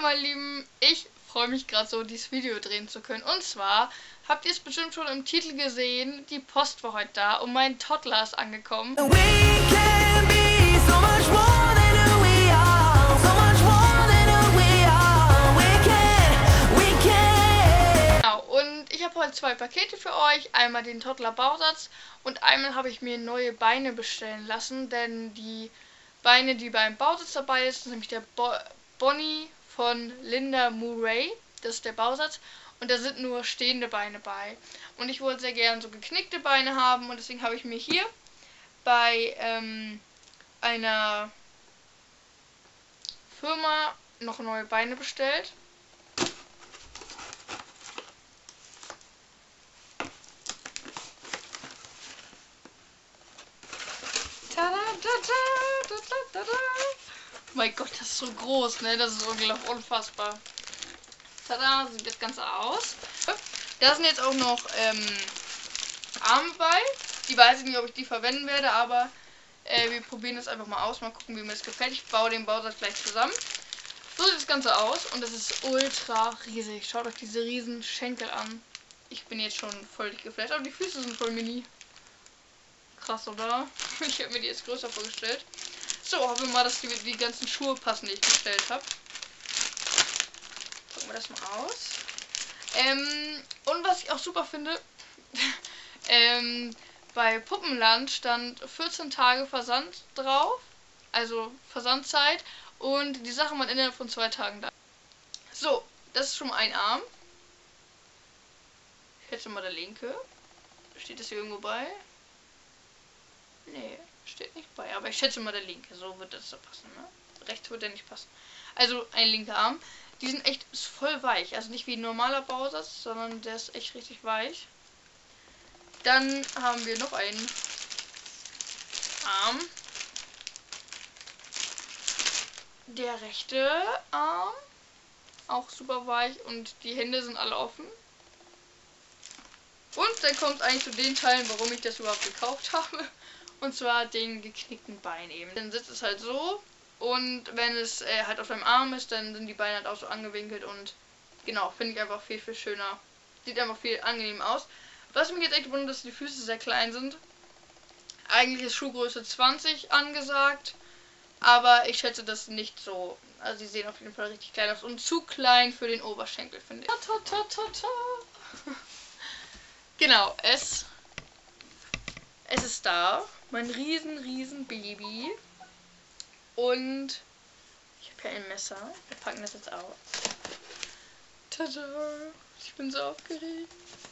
meine Lieben, ich freue mich gerade so, dieses Video drehen zu können. Und zwar habt ihr es bestimmt schon im Titel gesehen, die Post war heute da und mein Toddler ist angekommen. Genau, und ich habe heute zwei Pakete für euch. Einmal den Toddler-Bausatz und einmal habe ich mir neue Beine bestellen lassen, denn die Beine, die beim Bausatz dabei ist, nämlich der Bonnie von Linda Murray, das ist der Bausatz, und da sind nur stehende Beine bei. Und ich wollte sehr gerne so geknickte Beine haben und deswegen habe ich mir hier bei einer Firma noch neue Beine bestellt. Tada, tada, tada, tada. Mein Gott, das ist so groß, ne? Das ist unglaublich unfassbar. Tada, sieht das Ganze aus. Da sind jetzt auch noch Arme bei. Die weiß ich nicht, ob ich die verwenden werde, aber wir probieren das einfach mal aus. Mal gucken, wie mir das gefällt. Ich baue den Bausatz gleich zusammen. So sieht das Ganze aus und das ist ultra riesig. Schaut euch diese riesen Schenkel an. Ich bin jetzt schon völlig geflasht, aber die Füße sind voll mini. Krass, oder? Ich habe mir die jetzt größer vorgestellt. So, hoffen wir mal, dass die ganzen Schuhe passen, die ich bestellt habe. Gucken wir das mal aus. Und was ich auch super finde, bei Puppenland stand 14 Tage Versand drauf, also Versandzeit, und die Sachen waren innerhalb von 2 Tagen da. So, das ist schon mal ein Arm. Ich schätze mal der linke. Steht das hier irgendwo bei? Nee, steht nicht bei, aber ich schätze mal der linke, so wird das so passen, ne? Rechts wird der nicht passen. Also ein linker Arm. Die sind echt voll weich, also nicht wie ein normaler Bausatz, sondern der ist echt richtig weich. Dann haben wir noch einen Arm. Der rechte Arm, auch super weich und die Hände sind alle offen. Und dann kommt eigentlich zu den Teilen, warum ich das überhaupt gekauft habe. Und zwar den geknickten Bein eben. Dann sitzt es halt so und wenn es halt auf deinem Arm ist, dann sind die Beine halt auch so angewinkelt und genau, finde ich einfach viel, viel schöner. Sieht einfach viel angenehm aus. Was mich jetzt echt wundert, dass die Füße sehr klein sind. Eigentlich ist Schuhgröße 20 angesagt, aber ich schätze das nicht so. Also sie sehen auf jeden Fall richtig klein aus und zu klein für den Oberschenkel, finde ich. Genau, es ist da. Mein riesen Baby. Und ich habe hier ein Messer. Wir packen das jetzt aus. Tada! Ich bin so aufgeregt.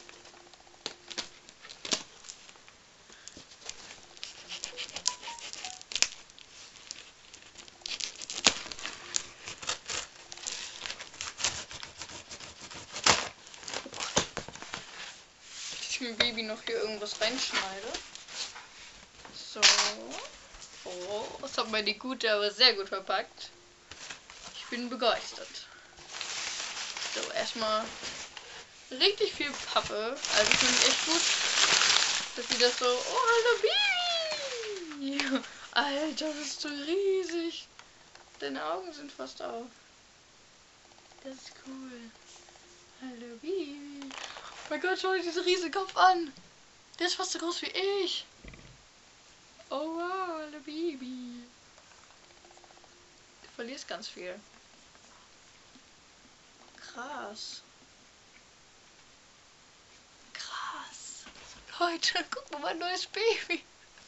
Ich dem Baby noch hier irgendwas reinschneide. So. Oh, das hat meine gute, aber sehr gut verpackt. Ich bin begeistert. So, erstmal richtig viel Pappe. Also finde ich echt gut, dass sie das so... Oh, hallo Baby! Alter, bist du riesig. Deine Augen sind fast auf. Das ist cool. Hallo Baby. Oh mein Gott, schau dir diesen riesigen Kopf an. Der ist fast so groß wie ich. Oh wow, hallo Baby. Du verlierst ganz viel. Krass. Krass. Leute, guck mal, mein neues Baby.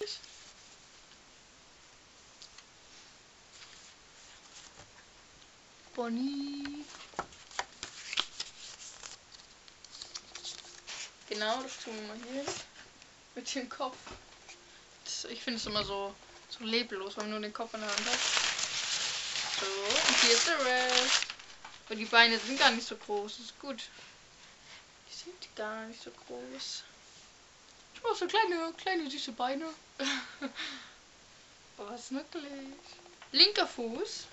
Bonnie. Genau, das tun wir mal hier hin. Mit dem Kopf. Ich finde es immer so leblos, wenn man nur den Kopf in der Hand hat. So, und hier ist der Rest. Aber die Beine sind gar nicht so groß, das ist gut. Die sind gar nicht so groß. Ich brauche so kleine süße Beine. Oh, was nützlich. Linker Fuß.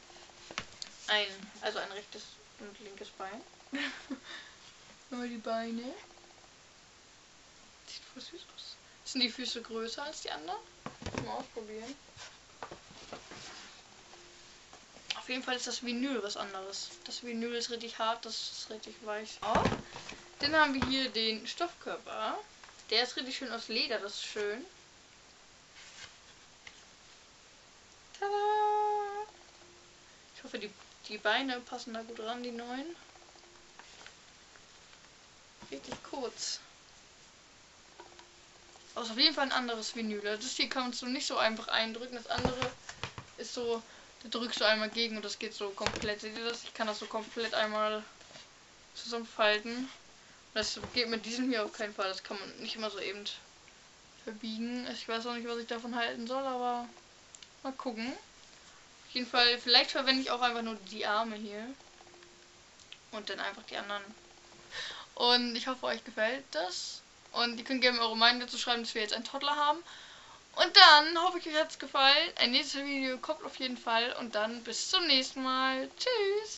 Also ein rechtes und linkes Bein. Nur die Beine. Sieht voll süß aus. Sind die Füße größer als die anderen? Mal ausprobieren. Auf jeden Fall ist das Vinyl was anderes. Das Vinyl ist richtig hart, das ist richtig weich. Oh. Dann haben wir hier den Stoffkörper. Der ist richtig schön aus Leder, das ist schön. Tada! Ich hoffe, die Beine passen da gut ran, die neuen. Richtig kurz. Aber ist auf jeden Fall ein anderes Vinyl. Das hier kannst du nicht so einfach eindrücken. Das andere ist so, da drückst du einmal gegen und das geht so komplett. Seht ihr das? Ich kann das so komplett einmal zusammenfalten. Das geht mit diesem hier auf keinen Fall. Das kann man nicht immer so eben verbiegen. Ich weiß auch nicht, was ich davon halten soll, aber mal gucken. Auf jeden Fall, vielleicht verwende ich auch einfach nur die Arme hier. Und dann einfach die anderen. Und ich hoffe, euch gefällt das. Und ihr könnt gerne eure Meinung dazu schreiben, dass wir jetzt einen Toddler haben. Und dann hoffe ich, euch hat es gefallen. Ein nächstes Video kommt auf jeden Fall. Und dann bis zum nächsten Mal. Tschüss.